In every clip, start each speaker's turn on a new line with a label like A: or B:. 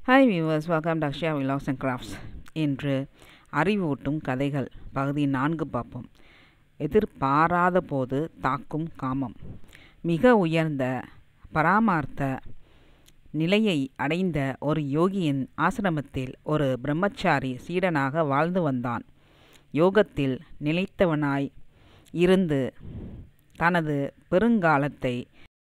A: Hi viewers, welcome to Akshaya vlogs and crafts. இன்று அறிவூட்டும் கதைகள் பகுதி 4 பார்ப்போம். எதிர்பாராத போது தாக்கும் காமம். மிக உயர்ந்த பராமார்த்த நிலையை அடைந்த ஒரு யோகியின் ஆசிரமத்தில் ஒரு பிரம்மச்சாரி சீடனாக வாழ்ந்து வந்தான். யோகத்தில் நிலைத்தவனாய் இருந்து தனது பெருங்காலத்தை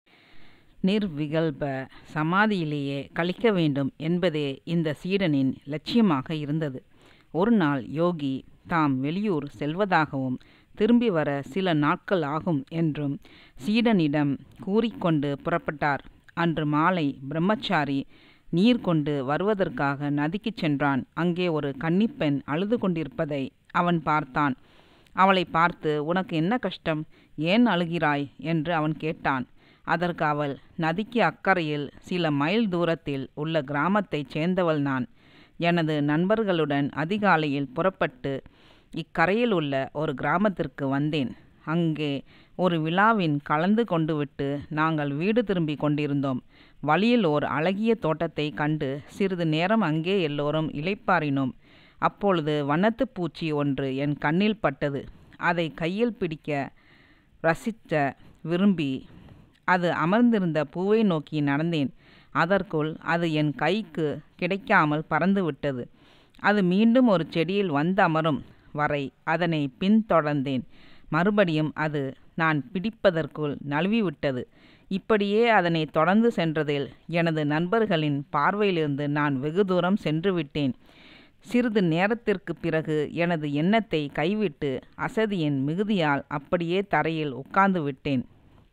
A: நிர்விகல்ப சமாதியிலேயே கழிக்க வேண்டும் என்பதே இந்த சீடனின் லட்சியமாக இருந்தது. ஒரு நாள் யோகி தாம் வெளியூர் செல்வதாகவும் திரும்பி வர சில நாட்கள் ஆகும் என்றும் சீடனிடம் கூறிக்கொண்டு புறப்பட்டார். அன்று மாலை பிரம்மச்சாரி நீர் கொண்டு வருவதற்காக நதிக்கு சென்றான். அங்கே ஒரு கன்னிப்பெண் அழுது கொண்டிருப்பதை அவன் பார்த்தான். அவளை பார்த்து, "உனக்கு என்ன கஷ்டம்? ஏன் அழுகிறாய்?" என்று அவன் கேட்டான். அதற்கு அவள், "நதிக்கு அக்கறையில் சில மைல் தூரத்தில் உள்ள கிராமத்தைச் சேர்ந்தவள் நான். எனது நண்பர்களுடன் அதிகாலையில் புறப்பட்டு இக்கரையில் உள்ள ஒரு கிராமத்திற்கு வந்தேன். அங்கே ஒரு விழாவின் கலந்து கொண்டுவிட்டு நாங்கள் வீடு திரும்பி கொண்டிருந்தோம். வழியில் ஓர் அழகிய தோட்டத்தை கண்டு சிறிது நேரம் அங்கே எல்லோரும் இளைப்பாறினோம். அப்பொழுது வண்ணத்து பூச்சி ஒன்று என் கண்ணில் பட்டது. அதை கையில் பிடிக்க ரசித்த விரும்பி அது அமர்ந்திருந்த பூவை நோக்கி நடந்தேன். அதற்குள் அது என் கைக்கு கிடைக்காமல் பறந்துவிட்டது. அது மீண்டும் ஒரு செடியில் வந்து அமரும் வரை அதனை பின்தொடர்ந்தேன். மறுபடியும் அது நான் பிடிப்பதற்குள் நழுவிவிட்டது. இப்படியே அதனை தொடர்ந்து சென்றதில் எனது நண்பர்களின் பார்வையிலிருந்து நான் வெகு தூரம் சென்று விட்டேன். சிறிது நேரத்திற்கு பிறகு எனது எண்ணத்தை கைவிட்டு அசதியின் மிகுதியால் அப்படியே தரையில் உட்கார்ந்து விட்டேன்.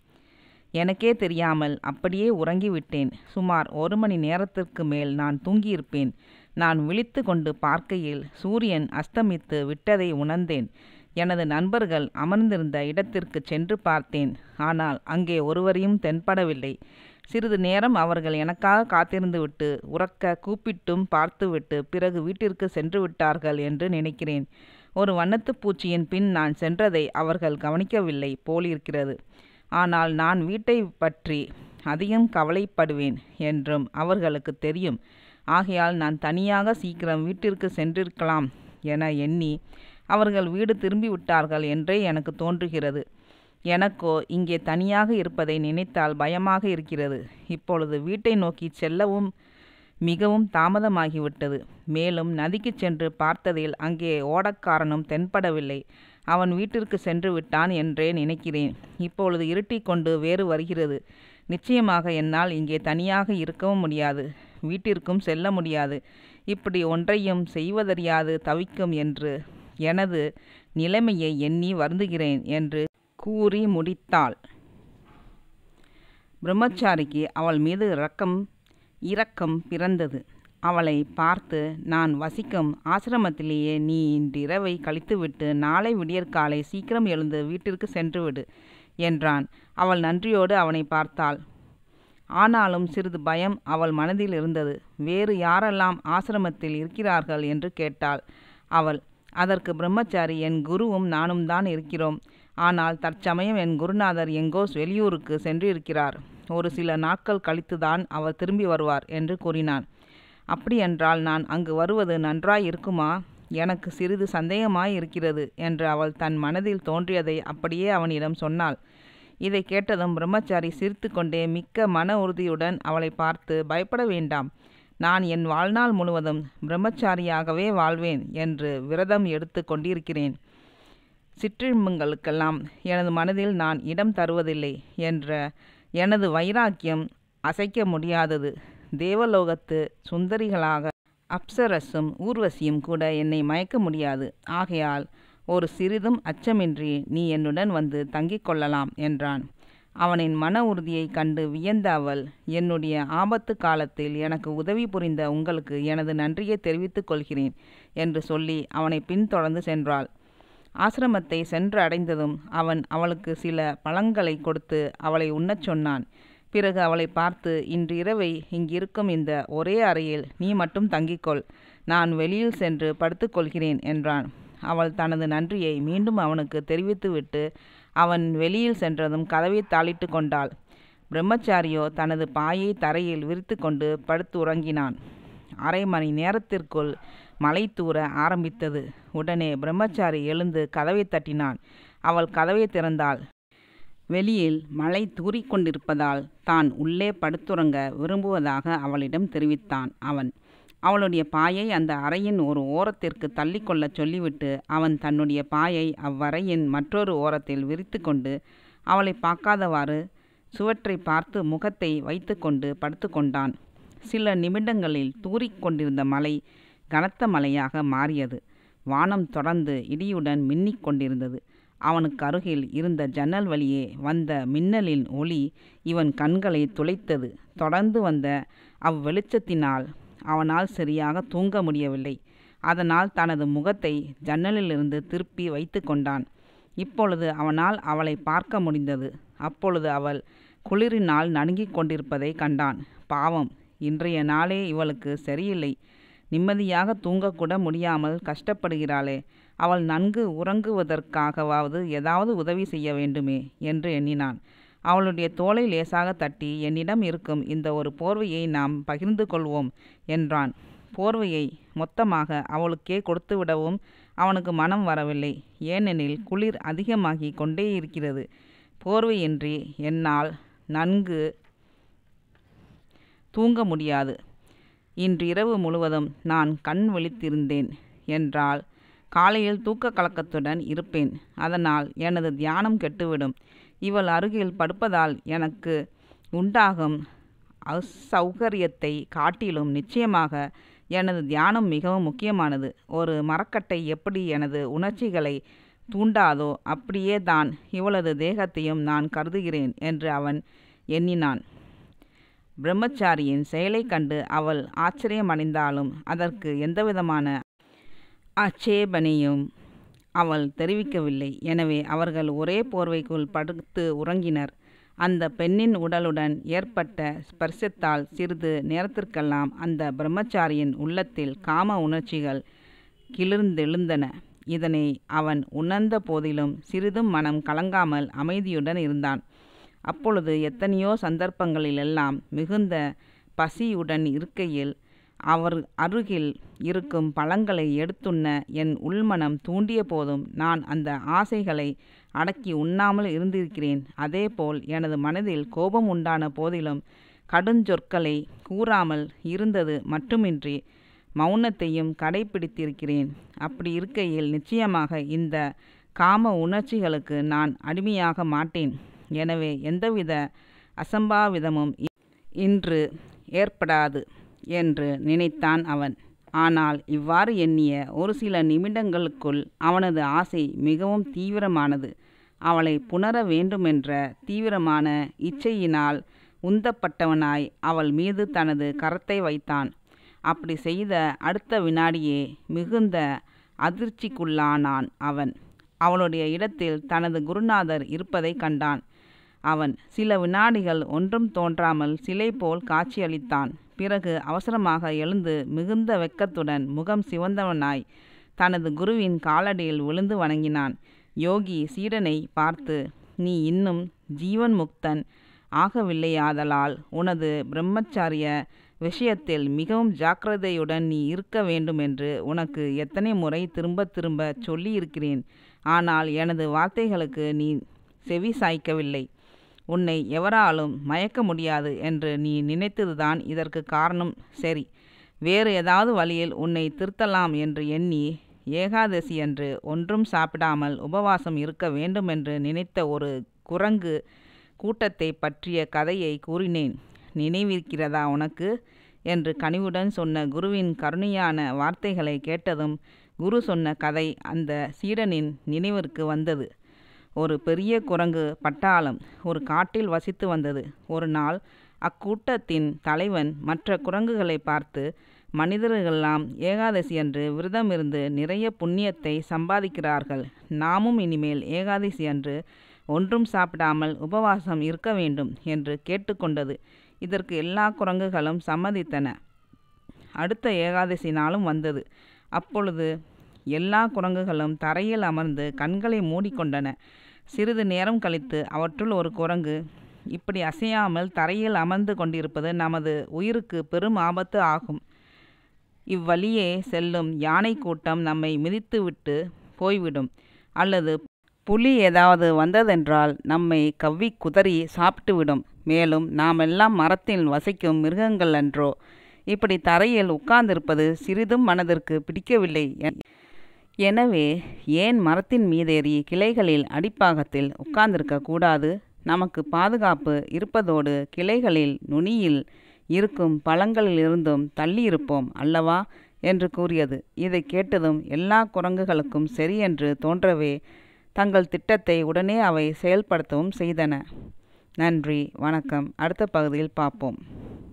A: எனக்கே தெரியாமல் அப்படியே உறங்கிவிட்டேன். சுமார் 1 மணி நேரத்திற்கு மேல் நான் தூங்கியிருப்பேன். நான் விழித்து கொண்டு பார்க்கையில் சூரியன் அஸ்தமித்து விட்டதை உணர்ந்தேன். எனது நண்பர்கள் அமர்ந்திருந்த இடத்திற்கு சென்று பார்த்தேன். ஆனால் அங்கே ஒருவரையும் தென்படவில்லை. சிறிது நேரம் அவர்கள் எனக்காக காத்திருந்துவிட்டு உரக்க கூப்பிட்டும் பார்த்துவிட்டு பிறகு வீட்டிற்கு சென்று விட்டார்கள் என்று நினைக்கிறேன். ஒரு வண்ணத்து பூச்சியின் பின் நான் சென்றதை அவர்கள் கவனிக்கவில்லை போலிருக்கிறது. ஆனால் நான் வீட்டை பற்றி அதிகம் கவலைப்படுவேன் என்றும் அவர்களுக்கு தெரியும். ஆகையால் நான் தனியாக சீக்கிரம் வீட்டிற்கு சென்றிருக்கலாம் என எண்ணி அவர்கள் வீடு திரும்பிவிட்டார்கள் என்றே எனக்கு தோன்றுகிறது. எனக்கோ இங்கே தனியாக இருப்பதை நினைத்தால் பயமாக இருக்கிறது. இப்பொழுது வீட்டை நோக்கி செல்லவும் மிகவும் தாமதமாகிவிட்டது. மேலும் நதிக்கு சென்று பார்த்ததில் அங்கே ஓடக்காரனும் தென்படவில்லை. அவன் வீட்டிற்கு சென்று விட்டான் என்றே நினைக்கிறேன். இப்பொழுது இருட்டிக் கொண்டு வேறு வருகிறது. நிச்சயமாக என்னால் இங்கே தனியாக இருக்கவும் முடியாது, வீட்டிற்கும் செல்ல முடியாது. இப்படி ஒன்றையும் செய்வதறியாது தவிக்கும் என்று எனது நிலைமையை எண்ணி வருந்துகிறேன் என்று கூறி முடித்தாள். பிரம்மச்சாரிக்கு அவள் மீது இரக்கம் பிறந்தது. அவளை பார்த்து, "நான் வசிக்கும் ஆசிரமத்திலேயே நீ இன்றிரவை கழித்துவிட்டு நாளை விடியற்காலை சீக்கிரம் எழுந்து வீட்டிற்கு சென்றுவிடு" என்றான். அவள் நன்றியோடு அவனை பார்த்தாள். ஆனாலும் சிறிது பயம் அவள் மனதில் இருந்தது. வேறு யாரெல்லாம் ஆசிரமத்தில் இருக்கிறார்கள் என்று கேட்டாள் அவள். அதற்கு பிரம்மச்சாரி, "என் குருவும் நானும் தான் இருக்கிறோம். ஆனால் தற்சமயம் என் குருநாதர் எங்கோ வெளியூருக்கு சென்றிருக்கிறார். ஒரு சில நாட்கள் கழித்துதான் அவர் திரும்பி வருவார்" என்று கூறினான். "அப்படியென்றால் நான் அங்கு வருவது நன்றாய் இருக்குமா? எனக்கு சிறிது சந்தேகமாய் இருக்கிறது" என்று அவள் தன் மனதில் தோன்றியதை அப்படியே அவனிடம் சொன்னாள். இதை கேட்டதும் பிரம்மச்சாரி சிரித்து கொண்டே மிக்க மன உறுதியுடன் அவளை பார்த்து, "பயப்பட வேண்டாம். நான் என் வாழ்நாள் முழுவதும் பிரம்மச்சாரியாகவே வாழ்வேன் என்று விரதம் எடுத்து கொண்டிருக்கிறேன். சிற்றின்பங்களுக்கெல்லாம் எனது மனதில் நான் இடம் தருவதில்லை என்ற எனது வைராக்கியம் அசைக்க முடியாதது. தேவலோகத்து சுந்தரிகளாக அப்சரஸும் ஊர்வசியும் கூட என்னை மயக்க முடியாது. ஆகையால் ஒரு சிறிதும் அச்சமின்றி நீ என்னுடன் வந்து தங்கிக் கொள்ளலாம்" என்றான். அவனின் மன உறுதியை கண்டு வியந்த அவள், "என்னுடைய ஆபத்து காலத்தில் எனக்கு உதவி புரிந்த உங்களுக்கு எனது நன்றியை தெரிவித்துக் கொள்கிறேன்" என்று சொல்லி அவனை பின்தொடர்ந்து சென்றாள். ஆசிரமத்தை சென்று அடைந்ததும் அவன் அவளுக்கு சில பழங்களை கொடுத்து அவளை உண்ணச் சொன்னான். பிறகு அவளை பார்த்து, "இன்று இரவை இங்கிருக்கும் இந்த ஒரே அறையில் நீ மட்டும் தங்கிக்கொள். நான் வெளியில் சென்று படுத்துக்கொள்கிறேன்" என்றான். அவள் தனது நன்றியை மீண்டும் அவனுக்கு தெரிவித்துவிட்டு அவன் வெளியில் சென்றதும் கதவை தாளிட்டு கொண்டாள். பிரம்மச்சாரியோ தனது பாயை தரையில் விரித்து கொண்டு படுத்து உறங்கினான். அரை மணி நேரத்திற்குள் மழை தூர ஆரம்பித்தது. உடனே பிரம்மச்சாரி எழுந்து கதவை தட்டினான். அவள் கதவை திறந்தாள். வெளியில் மழை தூறிக்கொண்டிருப்பதால் தான் உள்ளே படுத்துறங்க விரும்புவதாக அவளிடம் தெரிவித்தான் அவன். அவளுடைய பாயை அந்த அறையின் ஒரு ஓரத்திற்கு தள்ளிக்கொள்ள சொல்லிவிட்டு அவன் தன்னுடைய பாயை அவ்வறையின் மற்றொரு ஓரத்தில் விரித்து கொண்டு அவளை பார்க்காதவாறு சுவற்றை பார்த்து முகத்தை வைத்து கொண்டு படுத்து கொண்டான். சில நிமிடங்களில் தூறிக்கொண்டிருந்த மழை கனத்த மழையாக மாறியது. வானம் தொடர்ந்து இடியுடன் மின்னிக் கொண்டிருந்தது. அவனுக்கு அருகில் இருந்த ஜன்னல் வழியே வந்த மின்னலின் ஒளி இவன் கண்களை துளைத்தது. தொடர்ந்து வந்த அவ்வெளிச்சத்தினால் அவனால் சரியாக தூங்க முடியவில்லை. அதனால் தனது முகத்தை ஜன்னலிலிருந்து திருப்பி வைத்து கொண்டான். இப்பொழுது அவனால் அவளை பார்க்க முடிந்தது. அப்பொழுது அவள் குளிரினால் நடுங்கிக் கொண்டிருப்பதை கண்டான். பாவம், இன்றைய நாளே இவளுக்கு சரியில்லை. நிம்மதியாக தூங்கக்கூட முடியாமல் கஷ்டப்படுகிறாளே. அவள் நன்கு உறங்குவதற்காகவாவது ஏதாவது உதவி செய்ய வேண்டுமே என்று எண்ணினான். அவளுடைய தோளை லேசாக தட்டி, என்னிடம் இருக்கும் இந்த ஒரு போர்வையை நாம் பகிர்ந்து கொள்வோம் என்றான். போர்வையை மொத்தமாக அவளுக்கே கொடுத்துவிடவும் அவனுக்கு மனம் வரவில்லை. ஏனெனில் குளிர் அதிகமாகி கொண்டே இருக்கிறது. போர்வையின்றி என்னால் நன்கு தூங்க முடியாது. இன்று இரவு முழுவதும் நான் கண் விழித்திருந்தேன் என்றால் காலையில் தூக்க கலக்கத்துடன் இருப்பேன். அதனால் எனது தியானம் கெட்டுவிடும். இவள் அருகில் படுப்பதால் எனக்கு உண்டாகும் அசௌகரியத்தை காட்டிலும் நிச்சயமாக எனது தியானம் மிகவும் முக்கியமானது. ஒரு மரக்கட்டை எப்படி எனது உணர்ச்சிகளை தூண்டாதோ அப்படியே தான் இவளது தேகத்தையும் நான் கருதுகிறேன் என்று அவன் எண்ணினான். பிரம்மச்சாரியின் செயலை கண்டு அவள் ஆச்சரியமடைந்தாலும் அதற்கு எந்தவிதமான ஆட்சேபனையும் அவள் தெரிவிக்கவில்லை. எனவே அவர்கள் ஒரே போர்வைக்குள் படுத்து உறங்கினர். அந்த பெண்ணின் உடலுடன் ஏற்பட்ட ஸ்பர்சத்தால் சிறிது நேரத்திற்கெல்லாம் அந்த பிரம்மச்சாரியின் உள்ளத்தில் காம உணர்ச்சிகள் கிளர்ந்தெழுந்தன. இதனை அவன் உணர்ந்த போதிலும் சிறிதும் மனம் கலங்காமல் அமைதியுடன் இருந்தான். அப்பொழுது எத்தனையோ சந்தர்ப்பங்களிலெல்லாம் மிகுந்த பசியுடன் இருக்கையில் அவர் அருகில் இருக்கும் பழங்களை எடுத்துண்ண என் உள்மனம் தூண்டிய போதும் நான் அந்த ஆசைகளை அடக்கி உண்ணாமல் இருந்திருக்கிறேன். அதேபோல் எனது மனதில் கோபம் உண்டான போதிலும் கடுஞ்சொற்களை கூறாமல் இருந்தது மட்டுமின்றி மௌனத்தையும் கடைப்பிடித்திருக்கிறேன். அப்படி இருக்கையில் நிச்சயமாக இந்த காம உணர்ச்சிகளுக்கு நான் அடிமையாக மாட்டேன். எனவே எந்தவித அசம்பாவிதமும் இன்று ஏற்படாது என்று நினைத்தான் அவன். ஆனால் இவ்வாறு எண்ணிய ஒரு சில நிமிடங்களுக்குள் அவனது ஆசை மிகவும் தீவிரமானது. அவளை புணர வேண்டுமென்ற தீவிரமான இச்சையினால் உந்தப்பட்டவனாய் அவள் மீது தனது கரத்தை வைத்தான். அப்படி செய்த அடுத்த வினாடியே மிகுந்த அதிர்ச்சிக்குள்ளானான் அவன். அவளுடைய இடத்தில் தனது குருநாதர் இருப்பதை கண்டான். அவன் சில வினாடிகள் ஒன்றும் தோன்றாமல் சிலை போல் காட்சியளித்தான். பிறகு அவசரமாக எழுந்து மிகுந்த வெட்கத்துடன் முகம் சிவந்தவனாய் தனது குருவின் காலடியில் விழுந்து வணங்கினான். யோகி சீடனை பார்த்து, நீ இன்னும் ஜீவன் முக்தன் ஆகவில்லையாதலால் உனது பிரம்மச்சாரிய விஷயத்தில் மிகவும் ஜாக்கிரதையுடன் நீ இருக்க வேண்டுமென்று உனக்கு எத்தனை முறை திரும்ப திரும்ப சொல்லியிருக்கிறேன். ஆனால் எனது வார்த்தைகளுக்கு நீ செவி சாய்க்கவில்லை. உன்னை எவராலும் மயக்க முடியாது என்று நீ நினைத்ததுதான் இதற்கு காரணம். சரி, வேறு ஏதாவது வழியில் உன்னை திருத்தலாம் என்று எண்ணி ஏகாதசியன்று ஒன்றும் சாப்பிடாமல் உபவாசம் இருக்க வேண்டுமென்று நினைத்த ஒரு குரங்கு கூட்டத்தை பற்றிய கதையை கூறினேன். நினைவிருக்கிறதா உனக்கு என்று கனிவுடன் சொன்ன குருவின் கருணையான வார்த்தைகளை கேட்டதும் குரு சொன்ன கதை அந்த சீடனின் நினைவிற்கு வந்தது. ஒரு பெரிய குரங்கு பட்டாளம் ஒரு காட்டில் வசித்து வந்தது. ஒரு நாள் அக்கூட்டத்தின் தலைவன் மற்ற குரங்குகளை பார்த்து, மனிதர்களெல்லாம் ஏகாதசி அன்று விரதம் இருந்து நிறைய புண்ணியத்தை சம்பாதிக்கிறார்கள். நாமும் இனிமேல் ஏகாதசி அன்று ஒன்றும் சாப்பிடாமல் உபவாசம் இருக்க வேண்டும் என்று கேட்டுக்கொண்டது. இதற்கு எல்லா குரங்குகளும் சம்மதித்தன. அடுத்த ஏகாதசி நாளும் வந்தது. அப்பொழுது எல்லா குரங்குகளும் தரையில் அமர்ந்து கண்களை மூடிக்கொண்டன. சிறிது நேரம் கழித்து அவற்றுள் ஒரு குரங்கு, இப்படி அசையாமல் தரையில் அமர்ந்து கொண்டிருப்பது நமது உயிருக்கு பெரும் ஆபத்து ஆகும். இவ்வழியே செல்லும் யானை கூட்டம் நம்மை மிதித்துவிட்டு போய்விடும். அல்லது புலி ஏதாவது வந்ததென்றால் நம்மை கவ்வி குதறி சாப்பிட்டுவிடும். மேலும் நாமெல்லாம் மரத்தில் வசிக்கும் மிருகங்கள் அன்றோ? இப்படி தரையில் உட்கார்ந்திருப்பது சிறிதும் மனதிற்கு பிடிக்கவில்லை. எனவே ஏன் மரத்தின் மீதேறி கிளைகளில் அடிப்பாகத்தில் உட்கார்ந்திருக்க கூடாது? நமக்கு பாதுகாப்பு இருப்பதோடு கிளைகளில் நுனியில் இருக்கும் பழங்களிலிருந்தும் தள்ளியிருப்போம் அல்லவா என்று கூறியது. இதை கேட்டதும் எல்லா குரங்குகளுக்கும் சரியென்று தோன்றவே தங்கள் திட்டத்தை உடனே அவை செயல்படுத்தவும் செய்தன. நன்றி, வணக்கம். அடுத்த பகுதியில் பார்ப்போம்.